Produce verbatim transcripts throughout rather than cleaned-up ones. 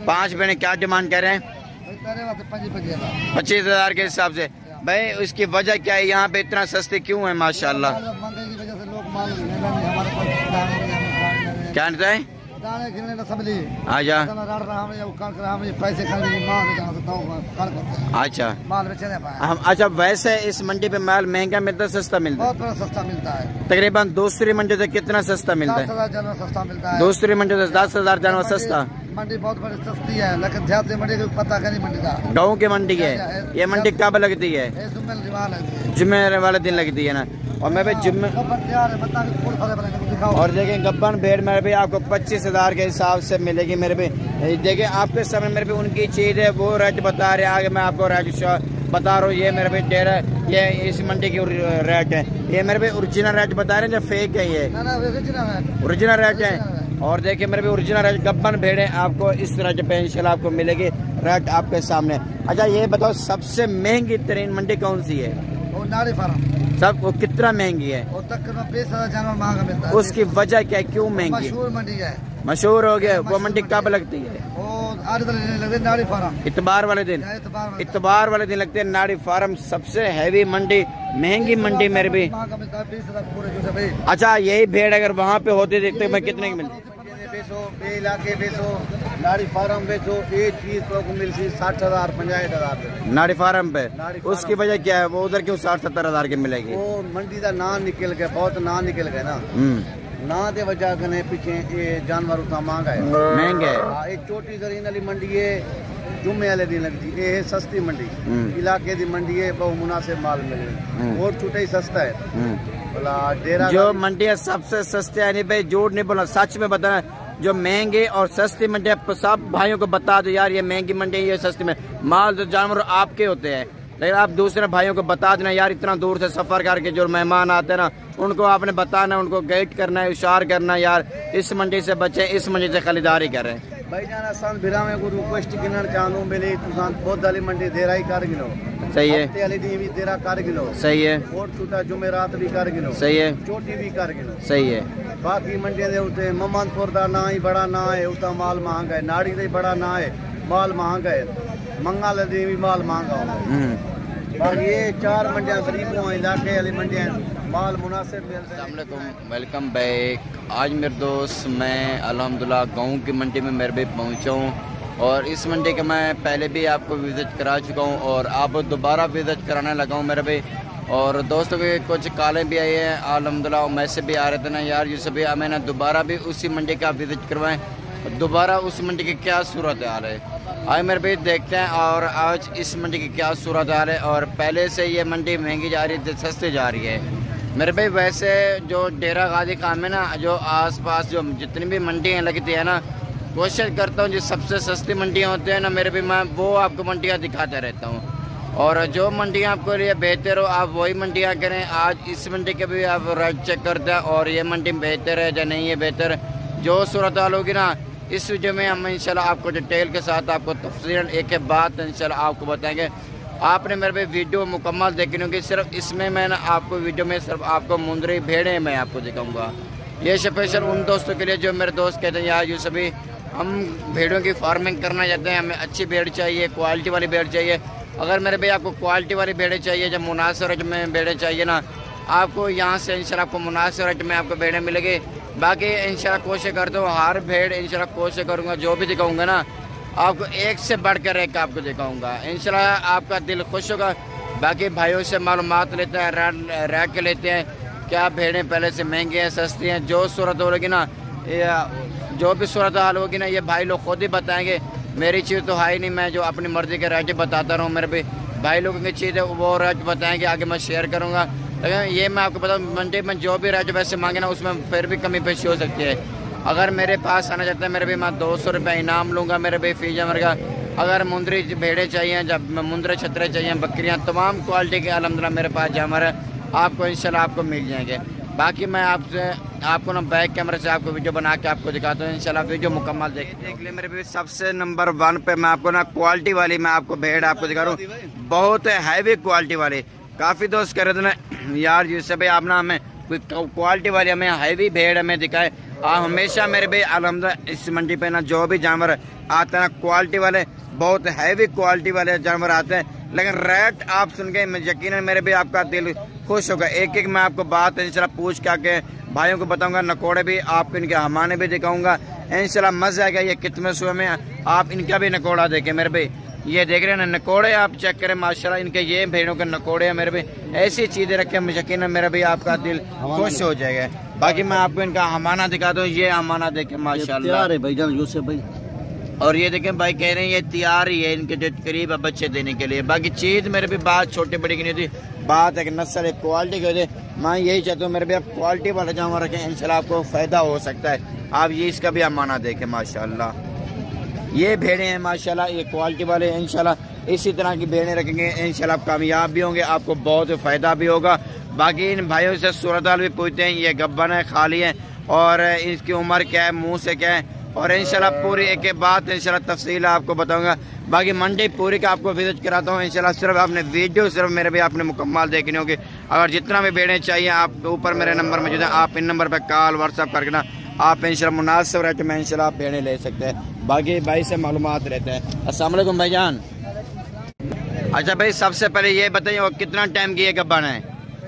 पाँच भेड़े क्या डिमांड कर रहे हैं? पच्चीस हजार के हिसाब से। भाई उसकी वजह क्या है, यहाँ पे इतना सस्ते क्यों है माशाल्लाह? क्या कहता है? आजा अच्छा हम अच्छा वैसे इस मंडी पे माल महंगा मिलता है सस्ता मिलता है? बहुत सस्ता मिलता है। तकरीबन दूसरी मंडी से कितना सस्ता मिलता है? सस्ता मिलता है दूसरी मंडी से दस हजार जानवर सस्ता। मंडी बहुत बड़ी सस्ती है, लेकिन ध्यान मंडी को पता नहीं मंडी का। गाँव की मंडी है ये मंडी कब लगती है? जुम्मे वाले दिन लगती है ना। और मैं भी जुम्मे और देखें गब्बन भेड़ मेरे भी आपको पच्चीस हजार के हिसाब से मिलेगी मेरे भी। देखें आपके सामने मेरे भी उनकी चीज है, वो रेट बता रहे हैं। आगे मैं आपको रेट बता रहा हूँ। ये मेरे भी डेरा ये इस मंडी की रेट है। ये मेरे भी ओरिजिनल रेट बता रहे हैं जो फेक है, ये ओरिजिनल रेट है। और देखिए मेरे भी ओरिजिनल रेट गब्बन भेड़ है आपको इस रेट पे इंशाल्लाह आपको मिलेगी रेट आपके सामने। अच्छा ये बताओ सबसे महंगी तरीन मंडी कौन सी है? नाड़ी फार्म। सब वो कितना महंगी है? वो तकरीबन बीस हजार जानवर महंगा मिलता है। उसकी वजह क्या है, क्यों महंगी? मशहूर मंडी है। मशहूर हो गया। वो मंडी कब लगती है? नाड़ी फार्म इतबार वाले दिन। इतबार वाले दिन लगते हैं नाड़ी फार्म। सबसे हैवी मंडी, महंगी मंडी मेरे भी। अच्छा यही भेड़ अगर वहाँ पे होती देखते मैं कितने की मिलती? इलाके बेचो, नाड़ी फार्म बेचो, एक चीज को मिलती साठ हजार पंचायत हजार नाड़ी फार्म पे। उसकी वजह क्या है, वो उधर क्यों साठ सत्तर हजार की मिलेगी? वो मंडी का ना निकल गया, बहुत ना निकल गया ना ना दे वजह कने पीछे ये जानवर उतना महंगा है, महंगे है। एक छोटी जरीन वाली मंडी है, जुम्मे वाले दिन लगती है। ये सस्ती मंडी इलाके की मंडी है, बहुत मुनासिब माल मिले और छूटे ही सस्ता है। डेरा जो मंडी है सबसे सस्ते है। नहीं भाई झूठ नहीं बोलना, सच में बताना। जो महंगे और सस्ती मंडी है सब भाइयों को बता दो यार ये महंगी मंडी है ये सस्ती में। माल जो जानवर आपके होते हैं, लेकिन आप दूसरे भाइयों को बता देना यार इतना दूर से सफर करके जो मेहमान आते हैं ना उनको आपने बताना, उनको गाइड करना है, इशार करना यार इस मंडी से बचे, इस मंडी से खरीदारी करें। भाई जाना सन भिरा में को रिक्वेस्ट गिनन चाहूं मेरे तुसान बहुत वाली मंडी देरा ही कर गिनो। सही है। हफ्ते वाली दी भी तेरा कर गिनो। सही है। और छूटा जुमेरात भी कर गिनो। सही है। छोटी भी कर गिनो। सही है। बाकी मंडियां दे उते मोहम्मदपुर दा ना ही बड़ा ना है, उता माल महंगा है। नाड़ी दे बड़ा ना है, माल महंगा है। मंगल दे भी माल महंगा है। बाकी ये चार मंडियां गरीबों इलाके वाली मंडियां माल मुनासिब मिलता है। Welcome back. आज मेरे दोस्त मैं अल्हम्दुलिल्लाह गाँव की मंडी में मेरे भी पहुँचा हूँ और इस मंडी का मैं पहले भी आपको विज़िट करा चुका हूँ और आप दोबारा विज़िट कराने लगा हूँ मेरे भी। और दोस्तों के कुछ कॉलें भी आई हैं अल्हम्दुलिल्लाह, मैसेज भी आ रहे थे ना यार यूसुफ भी मैंने दोबारा भी उसी मंडी का विज़िट करवाएं, दोबारा उस मंडी की क्या सूरत हाल है आज मेरे भी देखते हैं। और आज इस मंडी की क्या सूरत हाल है और पहले से ये मंडी महंगी जा रही थी सस्ती जा रही है मेरे भाई। वैसे जो डेरा गाजी काम है ना, जो आसपास जो जितनी भी मंडियाँ लगती है ना, कोशिश करता हूँ जो सबसे सस्ती मंडियाँ होती हैं ना मेरे भी, मैं वो आपको मंडियाँ दिखाता रहता हूँ। और जो मंडियाँ आपको लिए बेहतर हो आप वही मंडियाँ करें। आज इस मंडी के भी आप रेट चेक करते हैं और ये मंडी बेहतर है या नहीं है बेहतर, जो सूरत हाल होगी ना इस वीडियो में हम इंशाल्लाह आपको डिटेल के साथ आपको तफसीलन एक के बाद इंशाल्लाह आपको बताएंगे। आपने मेरे पे वीडियो मुकम्मल देखनी होगी, सिर्फ इसमें मैं ना आपको वीडियो में सिर्फ आपको मुंदरी भेड़ें मैं आपको दिखाऊंगा। ये स्पेशल उन दोस्तों के लिए जो मेरे दोस्त कहते हैं यार ये सभी हम भेड़ों की फार्मिंग करना चाहते हैं, हमें अच्छी भेड़ चाहिए, क्वालिटी वाली भेड़ चाहिए। अगर मेरे भाई आपको क्वालिटी वाली भेड़ें चाहिए, जब मुनासिब रेट में भेड़ें चाहिए ना आपको यहाँ से इंशाल्लाह आपको मुनासिब रेट में आपको भेड़ें मिलेगी। बाकी इंशाल्लाह कोशिश करता हूँ हर भेड़ इंशाल्लाह कोशिश करूँगा जो भी दिखाऊँगा ना आपको एक से बढ़कर एक आपको दिखाऊंगा, इंशाल्लाह आपका दिल खुश होगा। बाकी भाइयों से मालूमात लेते हैं, रह के लेते हैं क्या भेड़ें पहले से महंगी हैं सस्ती हैं। जो सूरत होगी ना या जो भी सूरत हाल होगी ना ये भाई लोग खुद ही बताएंगे, मेरी चीज़ तो है ही नहीं, मैं जो अपनी मर्ज़ी के रेट बताता रहूँ। मेरे भी भाई लोगों की चीज़ है वो रेट बताएंगे, आगे मैं शेयर करूँगा। लेकिन ये मैं आपको बताऊँ मंडी में जो भी रेट वैसे मांगे ना उसमें फिर भी कमी पेशी हो सकती है। अगर मेरे पास आना चाहते हैं मेरे भी मैं दो सौ रुपये इनाम लूँगा मेरे भी फी जमर का। अगर मुंदरी भेड़े चाहिए, जब मुंदरे छतरे चाहिए, बकरियाँ तमाम क्वालिटी के अल्हम्दुलिल्लाह मेरे पास जामर है, आपको इंशाल्लाह आपको मिल जाएंगे। बाकी मैं आपसे आपको ना बैक कैमरे से आपको वीडियो बना के आपको दिखाता हूँ, इंशाल्लाह वीडियो मुकम्मल देख देख ले मेरे भी। सबसे नंबर वन पे मैं आपको ना क्वालिटी वाली मैं आपको भेड़ आपको दिखा रहा हूँ, बहुत हैवी क्वालिटी वाली। काफ़ी दोस्त कह रहे थे ना यार जिससे भाई आप ना हमें कोई क्वालिटी वाली हमें हैवी भेड़ हमें दिखाए। आप हमेशा मेरे भाई अल्हम्दुलिल्लाह इस मंडी पे ना जो भी जानवर आते हैं ना क्वालिटी वाले, बहुत हैवी क्वालिटी वाले जानवर आते हैं, लेकिन रेट आप सुन के यकीनन मेरे भी आपका दिल खुश होगा। एक एक मैं आपको बात इंशाल्लाह पूछ के आके भाइयों को बताऊंगा। नकोड़े भी आपको इनके हमाने भी दिखाऊंगा इंशाल्लाह, मजा आएगा। ये कितने सौ में आप इनका भी नकोड़ा देखें मेरे भाई, ये देख रहे हैं ना नकोड़े, आप चेक करें माशाल्लाह इनके ये भेड़ों के नकोड़े हैं मेरे भाई। ऐसी चीजें रखें यकीनन मेरा भी आपका दिल खुश हो जाएगा। बाकी मैं आपको इनका हमाना दिखा दूं, ये हमाना देखें माशाल्लाह भाईजान यूसुफ भाई। और ये देखें भाई कह रहे हैं ये तैयार ही है इनके जो करीब है बच्चे देने के लिए। बाकी चीज मेरे भी बात छोटी बड़ी की नहीं थी, बात है कि नस्ल एक क्वालिटी की होती है। मैं यही चाहता हूँ मेरे भी आप क्वालिटी वाला जानवर रखें, इंशाल्लाह आपको फायदा हो सकता है। आप ये इसका भी अमाना देखें माशाल्लाह, ये भेड़े हैं माशाल्लाह, ये क्वालिटी वाले हैं। इंशाल्लाह इसी तरह की भेड़ें रखेंगे इंशाल्लाह आप कामयाब भी होंगे, आपको बहुत फायदा भी होगा। बाकी इन भाइयों से सूरत हाल भी पूछते हैं, ये गब्बन है खाली है और इसकी उम्र क्या है, मुंह से क्या है, और इंशाल्लाह पूरी एक एक बात इंशाल्लाह तफसील आपको बताऊंगा। बाकी मंडी पूरी का आपको विजिट कराता हूँ इंशाल्लाह। सिर्फ आपने वीडियो सिर्फ मेरे भी आपने मुकम्मल देखनी होगी। अगर जितना भी भेड़ें चाहिए आप ऊपर मेरे नंबर मौजूद है, आप इन नंबर पर कॉल व्हाट्सअप करके ना आप इंशाल्लाह मुनासिब रेट में इंशाल्लाह भेड़ें ले सकते हैं। बाकी भाई से मालूमात रहते हैं। अस्सलाम वालेकुम भाईजान। अच्छा भाई सबसे पहले ये बताइए वो कितना टाइम की ये गब्बन है?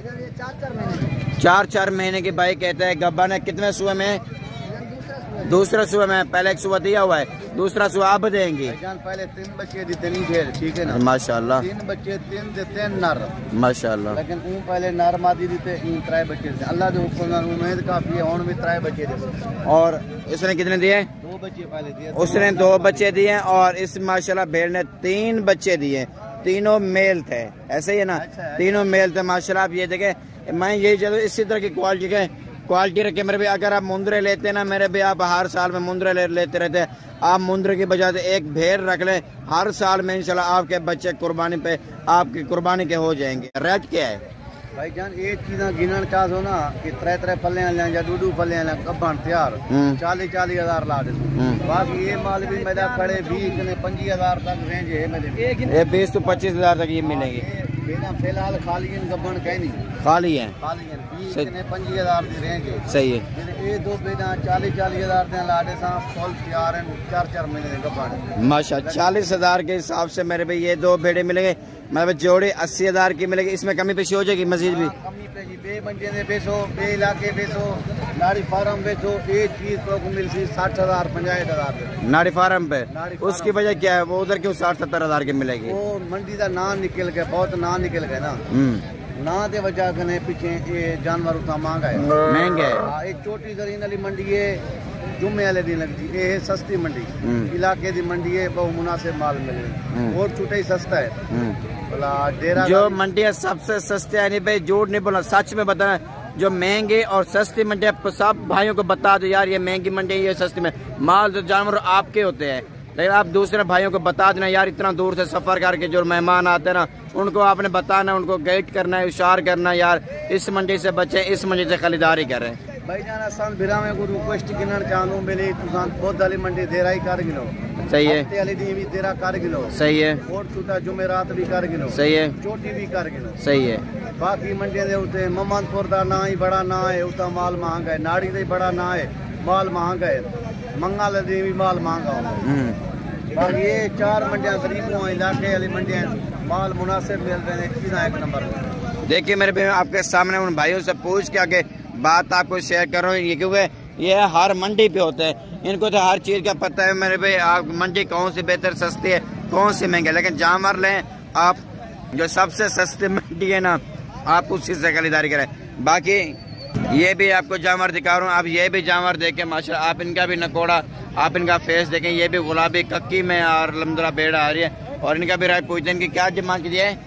चार चार महीने की भाई कहते हैं गब्बन है। कितने सुबह में? दूसरा सुबह में। पहले एक सुबह दिया हुआ है, दूसरा सुबह आप देंगे। पहले तीन बच्चे देते नहीं थे, ठीक है ना माशाल्लाह। तीन बच्चे तीन देते नर माशाल्लाह, लेकिन ऊँ पहले नर मादी देते त्रै बच्चे देते। अल्लाह के हुक्म उम्मीद काफी है, और भी त्रै बच्चे देते। और इसने कितने दिए? दो बच्चे पहले दिए, उसने दो बच्चे दिए और इस माशाल्लाह भेड़ ने तीन बच्चे दिए, तीनों मेल थे, ऐसे ही है ना? अच्छा, तीनों मेल थे माशाल्लाह। आप ये देखें, मैं यही चलो इसी तरह की क्वालिटी के क्वालिटी रखे मेरे भी। अगर आप मुंद्रे लेते ना मेरे भी, आप हर साल में मुंद्रे ले, लेते रहते हैं, आप मुंद्रे की बजाय एक भेड़ रख लें, हर साल में इंशाल्लाह आपके बच्चे कुर्बानी पे आपकी कुर्बानी के हो जाएंगे। रेट क्या है भाईजान? एक चीज गिनन चाह हो ना कि त्रै त्रै पल्ले या दू दू पल्ले कब्बन तैयार चालीस चालीस हजार ला दे। बाकी ये माल भी मेरा खड़े बीस ने पंजी हजार तक रेंज है मेरे, ये बीस तो पच्चीस हजार तक ये मिलेगी। फिलहाल खाली गब्बन कहीं नहीं खाली है, खाली है बीस ने पंजी हजार की रेंज है। सही है। ये दो बेटा चालीस चालीस हजार दे ला दे सा फुल तैयार है, चार चार महीने गब्बन माशाल्लाह। चालीस हजार के हिसाब से मेरे भाई ये दो भेड़े मिलेंगे, मतलब जोड़ी अस्सी हजार की मिलेगी। इसमें कमी पेशी हो जाएगी मजीद भी? कमी पेशी बे मंडी ने बेचो, बे इलाके बेचो, नाड़ी फार्म बेचो, एक चीज तो मिल सी साठ हजार पंचायत हजार नाड़ी फार्म पे। उसकी वजह क्या है, वो उधर क्यों साठ सत्तर हजार की मिलेगी? वो मंडी का ना निकल गया, बहुत ना निकल गया ना, ना दे वजह कने पीछे ये जानवर उतना महंगा है, महंगे है। एक छोटी जरीन वाली मंडी है, जुम्मे वाले दिन लगती है, ये सस्ती मंडी इलाके की मंडी है, बहुत मुनासिब माल मिले और छूटे ही सस्ता है। डेरा जो मंडियाँ सबसे सस्ते है नहीं भाई, झूठ नहीं बोला, सच में बताना। जो महंगे और सस्ती मंडी सब भाइयों को बता दो यार, ये महंगी मंडी ये सस्ती में माल जो जानवर आपके होते हैं, लेकिन आप दूसरे भाइयों को बता देना यार, इतना दूर से सफर करके जो मेहमान आते हैं ना उनको आपने बताना, उनको गाइड करना है, इशार करना यार इस मंडी से बचे, इस मंडी से खरीदारी करें। भाई जाना सन बिरा में गुरु रिक्वेस्ट गिनन चाहूं मेरे तुसान बहुत वाली मंडी देरा ही कर गिनो। सही है। हफ्ते वाली दी भी देरा कर गिनो। सही है। और छूटा जुमेरात भी कर गिनो। सही है। चोटी भी कर गिनो। सही है। बाकी मंडियां दे उते मोहम्मदपुर दा ना ही बड़ा ना है, उता माल महंगा है, नाड़ी दे बड़ा ना है, माल महंगा है, मंगाल दे भी माल महंगा है। बाकी ये चार मंडियां गरीबों इलाके वाली मंडियां माल मुनासिब मिल रहे हैं, चीज़ एक नंबर। देखिए मेरे भी आपके सामने उन भाइयों से पूछ के आके बात आपको शेयर कर रहा हूँ, ये क्योंकि ये हर मंडी पे होते हैं, इनको तो हर चीज़ का पता है मेरे भाई। आप मंडी कौन सी बेहतर सस्ती है, कौन सी महंगी है, लेकिन जानवर लें आप जो सबसे सस्ती मंडी है ना, आप उसी से खरीदारी करें। बाकी ये भी आपको जानवर दिखा रहा हूँ, आप ये भी जानवर देखें माशाल्लाह, आप इनका भी नकोड़ा, आप इनका फेस देखें, ये भी गुलाबी कक्की में और लमदरा बेड़ा आ रही है, और इनका भी राइट पूछते हैं कि क्या डिमांड कीजिए है?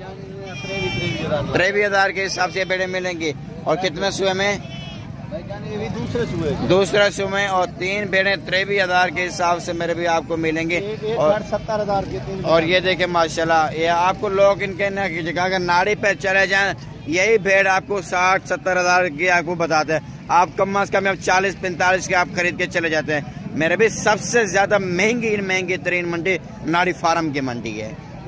त्रेवी हजार के हिसाब से बेड़े मिलेंगे। और कितने सुबह में? भी दूसरे सुबह दूसरा सुबह और तीन बेड़े त्रेवी हजार के हिसाब से मेरे भी आपको मिलेंगे। और सत्तर हजार के तीन। और ये देखे माशाल्लाह, ये आपको लोग इनके न जगह अगर नाड़ी पे चले जाएं, यही भेड़ आपको साठ सत्तर हजार की आपको बताते हैं, आप कम अज कम चालीस पैंतालीस के आप खरीद के चले जाते हैं। मेरे भी सबसे ज्यादा महंगी महंगी तरीन मंडी नाड़ी फार्म की मंडी है।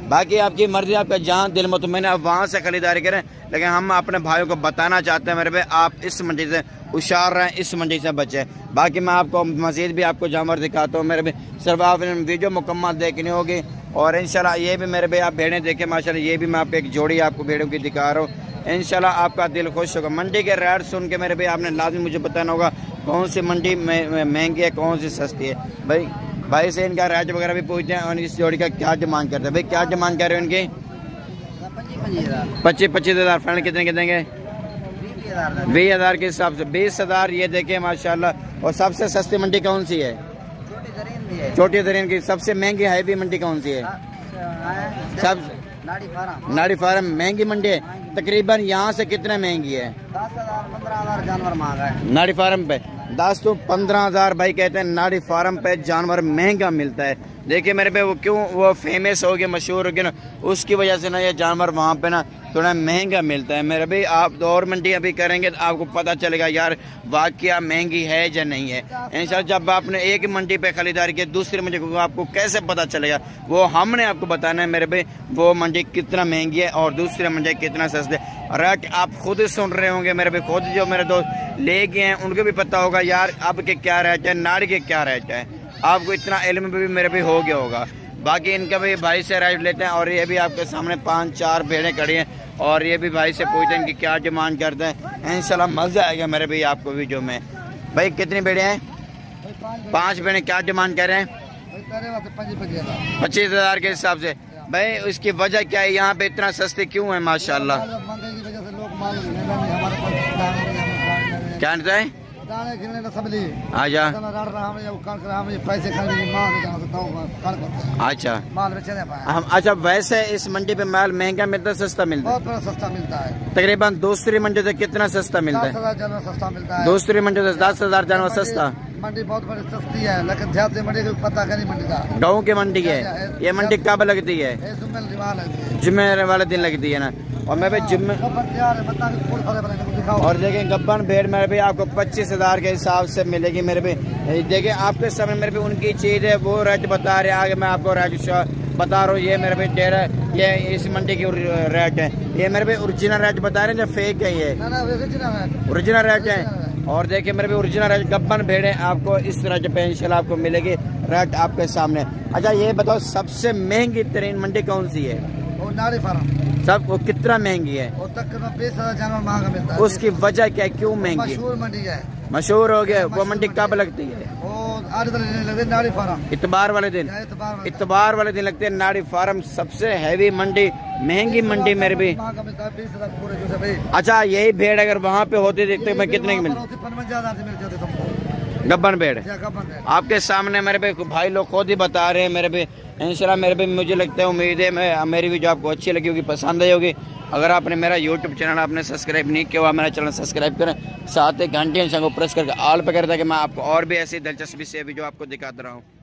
बाकी आपकी मर्जी, आपका जहाँ दिल मुतमईन आप वहाँ से खरीदारी करें, लेकिन हम अपने भाइयों को बताना चाहते हैं मेरे भाई आप इस मंडी से होशियार रहें, इस मंडी से बचें। बाकी मैं आपको मज़ीद भी आपको जानवर दिखाता हूँ मेरे भाई, सिर्फ आप वीडियो मुकम्मल देखनी होगी। और इंशाल्लाह ये भी मेरे भाई आप भेड़ें देखें माशाल्लाह, ये भी मैं आप एक जोड़ी आपको भेड़ों की दिखा रहा हूँ। इंशाल्लाह आपका दिल खुश होगा। मंडी के रेट सुन के मेरे भाई आपने लाजमी मुझे बताना होगा कौन सी मंडी महंगी है, कौन सी सस्ती है। भाई भाई से इनका रेट वगैरह भी पूछते हैं और इस जोड़ी का क्या डिमांड करते हैं। भाई क्या डिमांड कर रहे हैं उनकी? पच्चीस पच्चीस हज़ार फाइनल कितने के देंगे? बीस हज़ार के हिसाब से बीस हज़ार ये देखें माशाल्लाह। और सबसे सस्ती मंडी कौन सी है? छोटी दरीन की। सबसे महंगी हैवी मंडी कौन सी है? सब नाड़ी फार्म महंगी मंडी है। तकरीबन यहाँ से कितने महंगी है? दस हजार पंद्रह हजार जानवर महंगा है नाड़ी फार्म पे। दस तो पंद्रह हजार भाई कहते हैं नाड़ी फार्म पे जानवर महंगा मिलता है। देखिए मेरे पे वो क्यों वो फेमस हो गया, मशहूर हो गया ना, उसकी वजह से ना ये जानवर वहाँ पे ना थोड़ा महंगा मिलता है मेरे भाई। आप और मंडी अभी करेंगे तो आपको पता चलेगा यार वाकया महंगी है या नहीं है। इंशाल्लाह जब आपने एक मंडी पे खरीदारी की दूसरी मंडी को आपको कैसे पता चलेगा, वो हमने आपको बताना है मेरे भाई, वो मंडी कितना महंगी है और दूसरी मंडी कितना सस्ते। रेट आप खुद सुन रहे होंगे मेरे भाई, खुद जो मेरे दोस्त ले गए हैं उनको भी पता होगा यार अब के क्या रेट है, नाड़ी के क्या रेट है। आपको इतना इल्म भी मेरे भी हो गया होगा। बाकी इनका भी भाई से रेट लेते हैं। और ये भी आपके सामने पांच चार भेड़ें खड़ी हैं और ये भी भाई से पूछते हैं कि क्या डिमांड करते हैं। इंशाल्लाह मजा आएगा मेरे भाई आपको वीडियो में। भाई कितनी भेड़ें हैं? पांच भेड़ें। क्या डिमांड कर रहे हैं? पच्चीस हजार के हिसाब से। भाई उसकी वजह क्या है, यहाँ पे इतना सस्ते क्यों है माशाल्लाह? क्या है? अच्छा हम अच्छा वैसे इस मंडी पे माल महंगा मिलता है सस्ता मिलता है? बहुत सस्ता मिलता है। तकरीबन दूसरी मंडी से कितना सस्ता मिलता है? सस्ता मिलता है दूसरी मंडी से दस हजार जानवर सस्ता। मंडी बहुत बड़ी सस्ती है लेकिन ध्यान से मंडी को पता नहीं मंडी का। गाँव की मंडी है ये मंडी कब लगती है? जुम्मे वाले दिन लगती है ना। और मैं भी जुम्मे और देखें गब्बन भेड़ मेरे भी आपको पच्चीस हजार के हिसाब से मिलेगी मेरे भी। देखिए आपके सामने मेरे भी उनकी चीज है वो रेट बता रहे हैं। आगे मैं आपको रेट बता रहा हूँ। ये मेरे भी डेरा ये इस मंडी की रेट है। ये मेरे भी ओरिजिनल रेट बता रहे हैं जो फेक है ये ओरिजिनल रेट है। और देखिए मेरे भी ओरिजिनल रेट गब्बन भेड़ है आपको इस रेट पे इंशाल्लाह आपको मिलेगी रेट आपके सामने। अच्छा ये बताओ सबसे महंगी तरीन मंडी कौन सी है? नाड़ी फार्म। सब वो कितना महंगी है? वो तकरीबन बीस हजार जानवर महंगा मिलता है। उसकी वजह क्या है, क्यों महंगी? मशहूर मंडी है। मशहूर हो गया। वो मंडी कब लगती है? वो नाड़ी फार्म इतबार वाले दिन। इतबार वाले दिन लगती है नाड़ी फार्म। सबसे हैवी मंडी, महंगी मंडी मेरे भी। अच्छा यही भेड़ अगर वहाँ पे होती देखते मैं कितने की मिलती? गब्बन भेड़ आपके सामने मेरे पे भाई लोग खुद ही बता रहे हैं मेरे पे। इंशाल्लाह मेरे पे मुझे लगता है उम्मीद है मैं मेरी वीडियो आपको अच्छी लगी होगी, पसंद आई होगी। अगर आपने मेरा यूट्यूब चैनल आपने सब्सक्राइब नहीं किया हुआ मेरा चैनल सब्सक्राइब करें, साथ ही घंटे को प्रेस करके ऑल पे करें ताकि मैं आपको और भी ऐसी दिलचस्पी से वीडियो आपको दिखाता रहा हूँ।